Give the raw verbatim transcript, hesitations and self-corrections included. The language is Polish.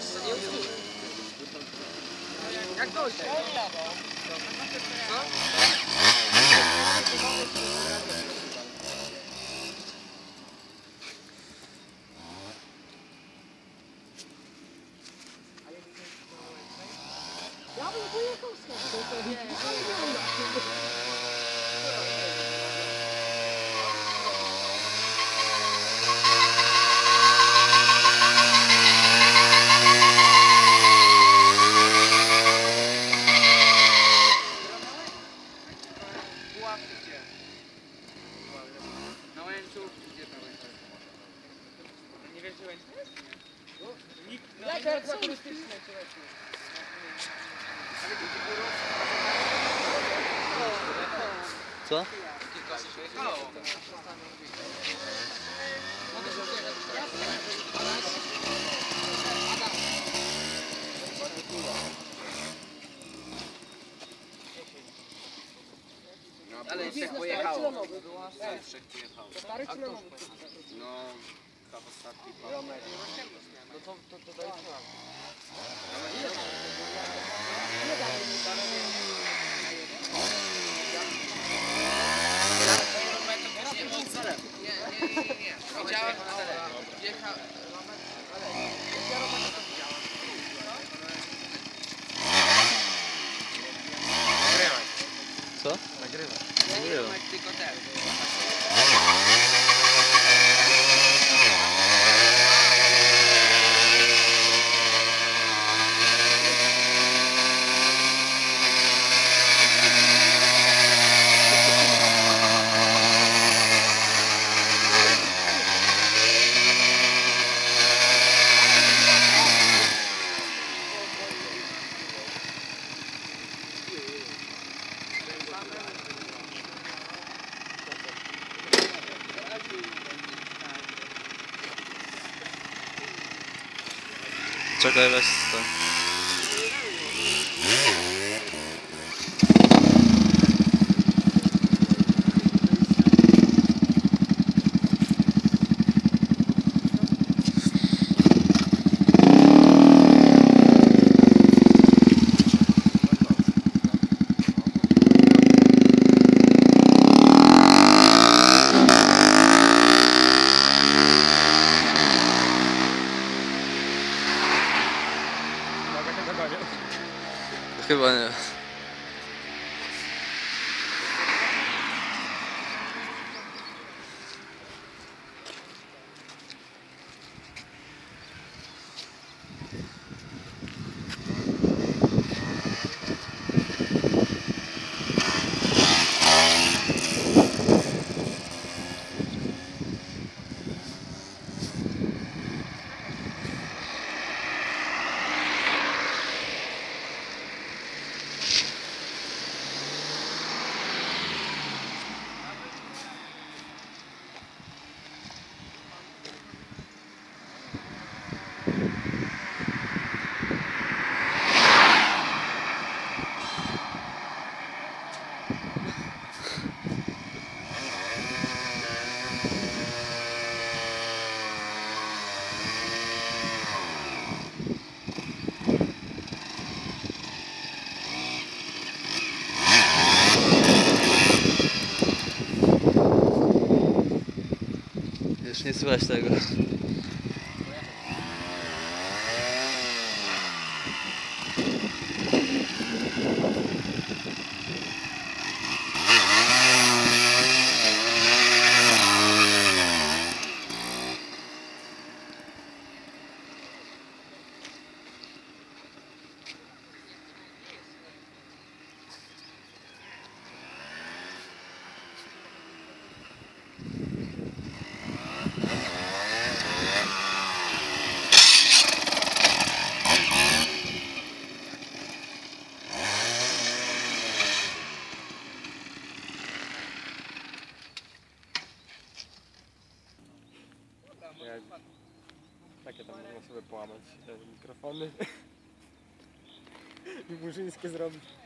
jeszcze nie usłyszę. Jak dojdzie? Co? Ja bym pojechał z Na Łęczówki, gdzie tam Łęczówki? Nie wiesz, gdzie Łęczówki jest? Nikt, no to jest turystyczne, Co? kilka się wyjechało. Ale trzech pojechało. Trzech pojechało. Stary czy na nowy? No, chyba w ostatni. No to, to, to daj nam. Nie, nie, nie, nie. Widziałem, ale wjechał. Co? Nagrywam. Nagrywam. Tylko ten. Czekaj, weź to. Chyba nie. Już nie słychać tego. Takie tam można sobie połamać te mikrofony i murzyńskie zrobić.